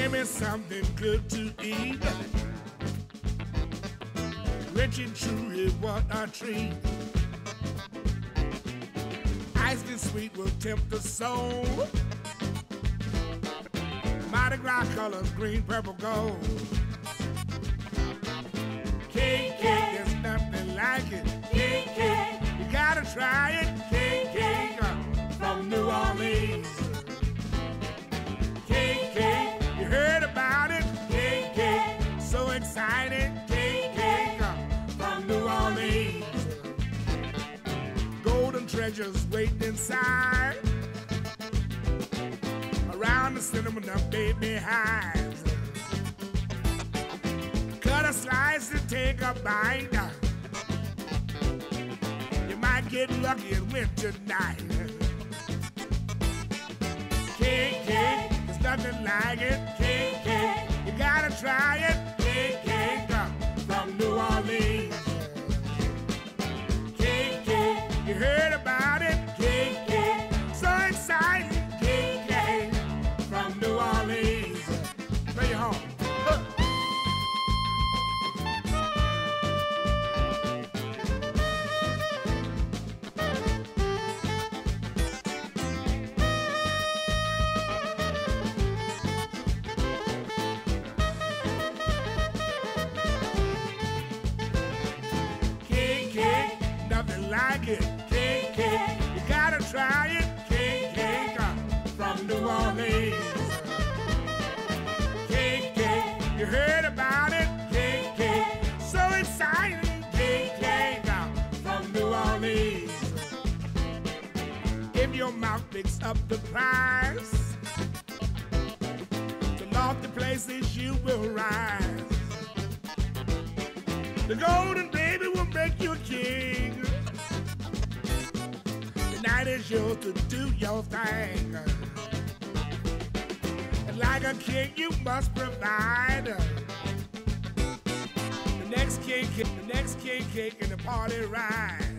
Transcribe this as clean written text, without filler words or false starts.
Give me something good to eat. Rich and truly what a treat. Ice and sweet will tempt the soul. Mardi Gras colors, green, purple, gold. King cake, there's nothing like it. King cake, you gotta try it. King cake from New Orleans. King cake, you heard about it. King cake, so excited. King cake from New Orleans. Golden treasures waiting inside. Around the cinnamon of baby hives. Cut a slice and take a bite. You might get lucky and win tonight. King cake, there's nothing like it. King cake, you gotta try it. King cake from New Orleans. King cake, you heard about it. King cake, so exciting. King cake from New Orleans. Bring it home. Like it, king cake, you gotta try it. King cake from New Orleans. King cake, you heard about it. King cake, so exciting. King cake from New Orleans. If your mouth picks up the prize, to lofty places you will rise. The golden baby will make you a king. The night is yours to do your thing. And like a king, you must provide. The next king cake and the party ride.